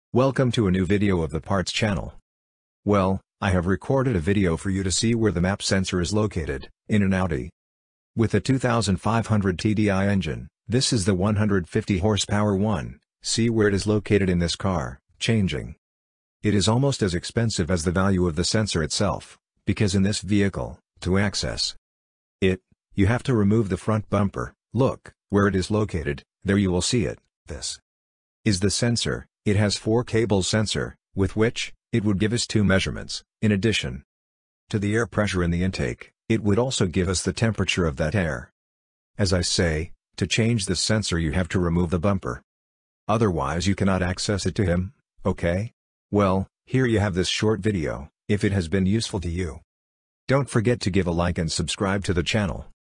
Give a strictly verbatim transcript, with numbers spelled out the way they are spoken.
Welcome to a new video of the Parts channel. Well, I have recorded a video for you to see where the map sensor is located, in an Audi. With a two thousand five hundred T D I engine, this is the one hundred fifty horsepower one, see where it is located in this car, changing. It is almost as expensive as the value of the sensor itself, because in this vehicle, to access it, you have to remove the front bumper. Look, where it is located, there you will see it. This is the sensor. It has four cable sensor, with which, it would give us two measurements. In addition to the air pressure in the intake, it would also give us the temperature of that air. As I say, to change this sensor you have to remove the bumper. Otherwise you cannot access it to him, okay? Well, here you have this short video. If it has been useful to you, don't forget to give a like and subscribe to the channel.